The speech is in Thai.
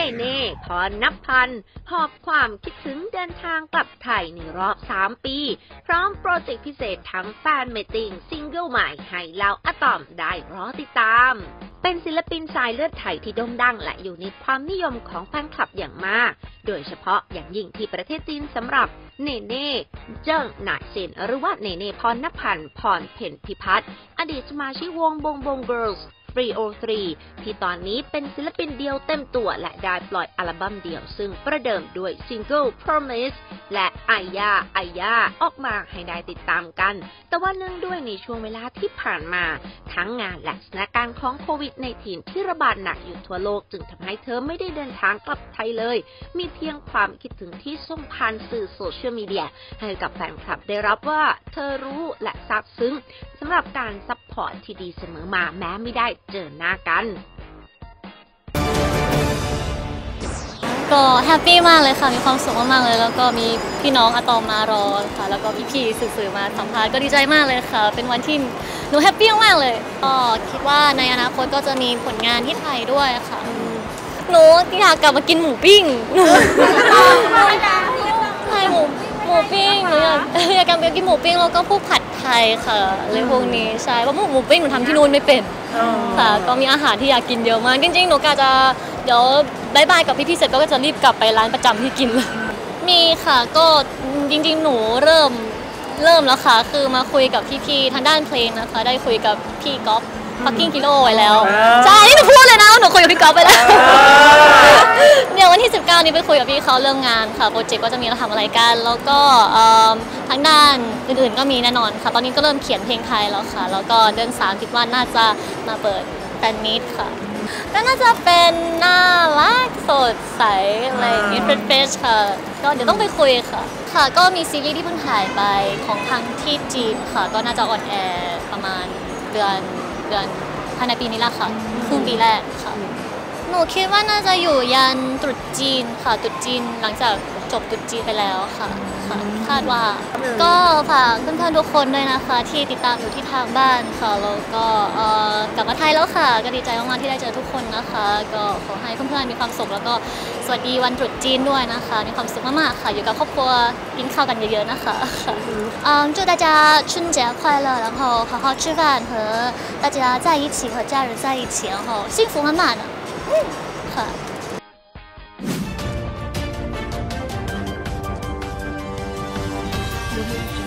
เน่พรณพันธ์หอบความคิดถึงเดินทางกลับไทยในรอบ3 ปีพร้อมโปรเจกต์พิเศษทั้งแฟนเมตติ้งซิงเกิลใหม่ให้เหล่าอะตอมได้รอติดตามเป็นศิลปินสายเลือดไทยที่โด่งดังและอยู่ในความนิยมของแฟนคลับอย่างมากโดยเฉพาะอย่างยิ่งที่ประเทศจีนสำหรับเนเน่เจิ้งหน่าซินหรือว่าเนเน่พรณพันธ์พรเพ็ญพิพัฒน์อดีตสมาชิกวงบงบงเกิร์ลส์303ที่ตอนนี้เป็นศิลปินเดียวเต็มตัวและได้ปล่อยอัลบั้มเดี่ยวซึ่งประเดิมด้วยซิงเกิล Promise และไอยาออกมาให้ได้ติดตามกันแต่ว่าเนื่องด้วยในช่วงเวลาที่ผ่านมาทั้งงานและสถานการณ์ของโควิด-19 ที่ระบาดหนักอยู่ทั่วโลกจึงทำให้เธอไม่ได้เดินทางกลับไทยเลยมีเพียงความคิดถึงที่ส่งผ่านสื่อโซเชียลมีเดียให้กับแฟนคลับได้รับว่าเธอรู้และซาบซึ้งสำหรับการซัพพอร์ตที่ดีเสมอมาแม้ไม่ได้เจอหน้ากันก็แฮปปี้มากเลยค่ะมีความสุขมากๆเลยแล้วก็มีพี่น้องอะตอมมารอค่ะแล้วก็พี่ๆสื่อมาสัมภาษณ์ก็ดีใจมากเลยค่ะเป็นวันที่หนูแฮปปี้มากเลยก็คิดว่าในอนาคตก็จะมีผลงานที่ไทยด้วยค่ะหนูอยากกลับมากินหมูปิ้งใช่หมูปิ้งหนูอยากกลับมากินหมูปิ้งแล้วก็พวกผัดไทยค่ะเลยพวกนี้ใช่เพราะหมูปิ้งหนูทำที่นู่นไม่เป็นค่ะก็มีอาหารที่อยากกินเยอะมากจริงๆหนูกะจะเดี๋ยวบายบายกับพี่ๆเสร็จก็จะรีบกลับไปร้านประจำที่กินเลยมีค่ะก็จริงๆหนูเริ่มแล้วค่ะคือมาคุยกับพี่ๆทางด้านเพลงนะคะได้คุยกับพี่ก๊อฟพักกิ้งกิโลไว้แล้วใช่นี่หนูพูดเลยนะหนูคุยกับพี่ก๊อฟไปแล้วเดี๋ยววันที่19นี้ไปคุยกับพี่เขาเรื่องงานค่ะโปรเจกต์ก็จะมีเราทำอะไรกันแล้วก็ทางด้านอื่นๆก็มีแน่นอนค่ะตอนนี้ก็เริ่มเขียนเพลงไทยแล้วค่ะแล้วก็เดือน3คิดว่าน่าจะมาเปิดแฟนมีตค่ะก็น่าจะเป็นน่ารักสดใสอะไรอย่างเงี้ยเฟรชค่ะก็เดี๋ยวต้องไปคุยค่ะก็มีซีรีส์ที่เพิ่งถ่ายไปของทางที่จีนค่ะก็น่าจะออนแอร์ประมาณเดือนภายในปีนี้แหละค่ะครึ่งปีแรกค่ะหนูคิดว่าน่าจะอยู่ยันตรุษจีนค่ะตรุษจีนหลังจากจบตรุษจีนไปแล้วค่ะคาดว่าก็ฝากเพื่อนๆทุกคนด้วยนะคะที่ติดตามอยู่ที่ทางบ้านค่ะแล้วก็กลับมาไทยแล้วค่ะก็ดีใจมากๆที่ได้เจอทุกคนนะคะก็ขอให้เพื่อนๆมีความสุขแล้วก็สวัสดีวันตรุษจีนด้วยนะคะมีความสุขมากๆค่ะอยู่กับครอบครัวกินข้าวกันเยอะๆนะคะ祝大家春节快乐然后好好吃饭和大家在一起和家人在一起然后幸福满满的ค่ะ